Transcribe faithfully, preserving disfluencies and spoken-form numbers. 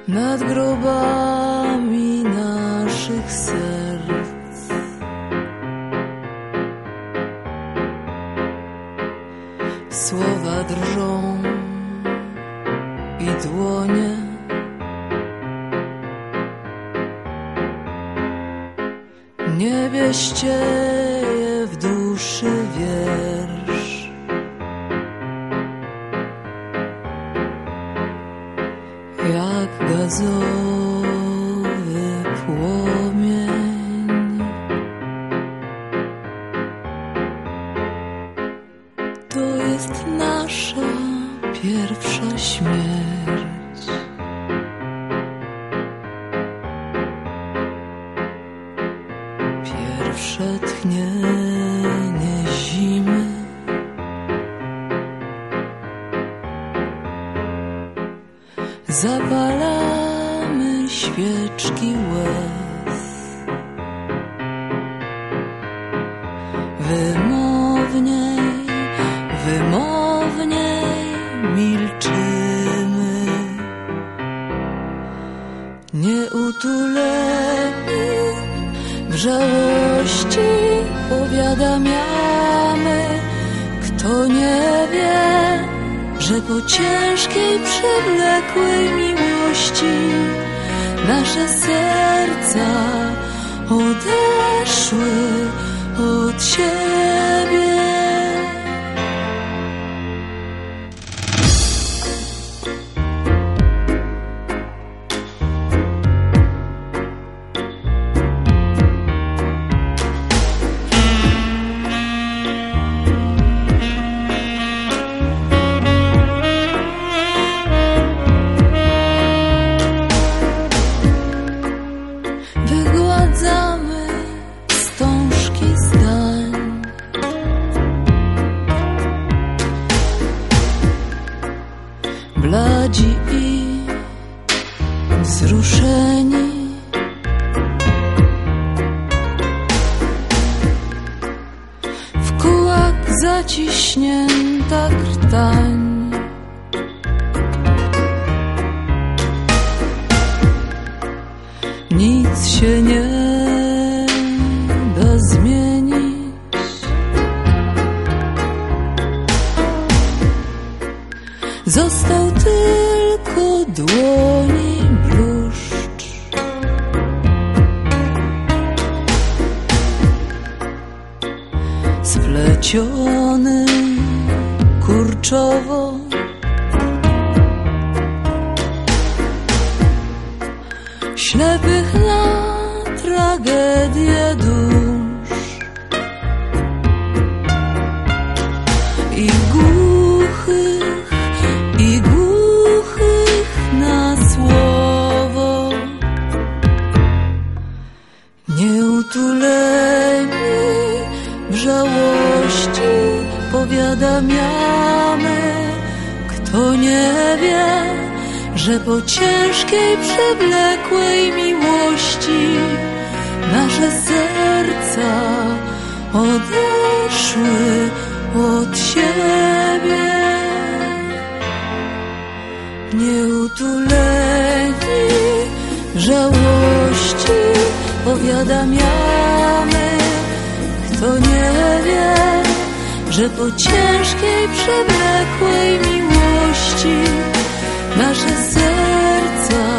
nad grobami naszych serc. Słowa drżą i dłonie nie wieścieje w duszy wiersz. Jak gazowy płomień, to jest nasza pierwsza śmierć. Pierwsze tchnienie zimy, zapalamy świeczki łez. Wymowniej, wymowniej milczymy, nieutuleni w żałości powiadamiamy. Kto nie wie, że po ciężkiej, przewlekłej miłości nasze serca odeszły od siebie. Wygładzamy wstążki zdań, bladzi i wzruszeni, w kółak zaciśnięta krtań. Nic się nie da zmienić, został tylko dłoni bluszcz. Spleciony kurczowo, ślepych na tragedię dusz i głuchych, i głuchych na słowo. Nieutuleni w żałości powiadamiamy. Kto nie wie, że po ciężkiej, przewlekłej miłości nasze serca odeszły od siebie. Nieutuleni w żałości powiadamiamy. Kto nie wie, że po ciężkiej, przewlekłej miłości nasze serca